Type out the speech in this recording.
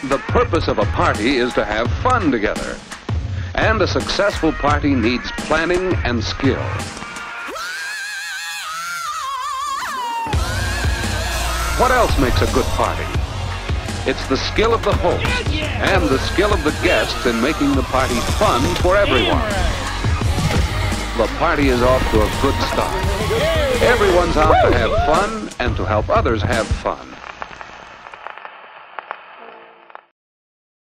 The purpose of a party is to have fun together. And a successful party needs planning and skill. What else makes a good party? It's the skill of the host and the skill of the guests in making the party fun for everyone. The party is off to a good start. Everyone's out to have fun and to help others have fun.